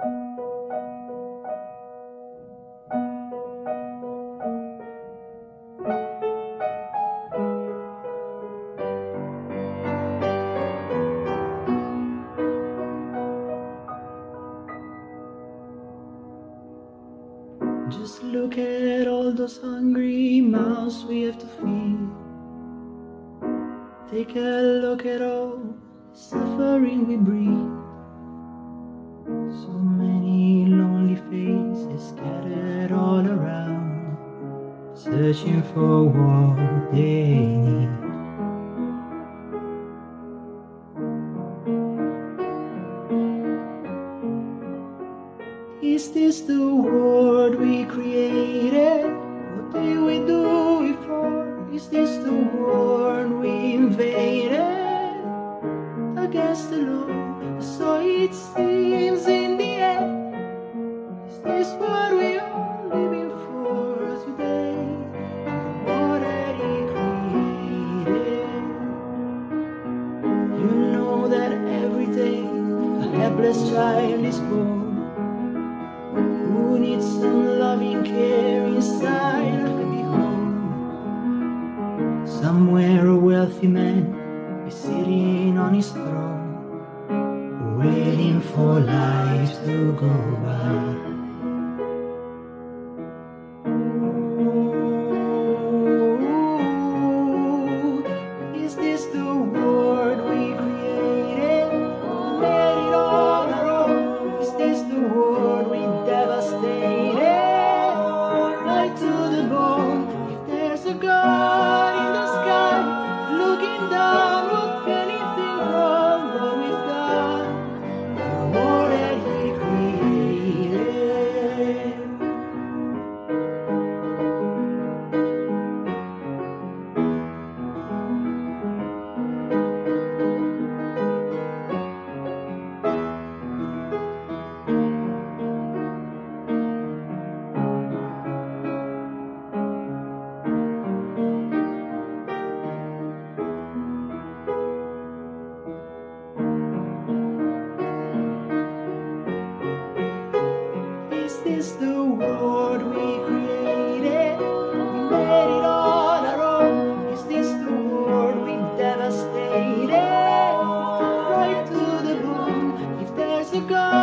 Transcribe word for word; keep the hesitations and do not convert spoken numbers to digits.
Just look at all those hungry mouths we have to feed. Take a look at all the suffering we breathe. So many lonely faces scattered all around, searching for what they need. Is this the world we created? What did we do it for? Is this the world we invaded? Against the law, so it seems in the end. Is this what we are living for today? The world that He created. You know that every day a helpless child is born, who needs some loving care inside a happy home. Somewhere a wealthy man is sitting on his throne, waiting for life to go by. Is this the world we created? Made it all our own. Is this the world we devastated? Right to the bone. If there's a God in the sky looking down, what can He think of what we've done? The world that He created. Is this the world we created? We made it on our own. Is this the world we devastated? Right to the bone. If there's a God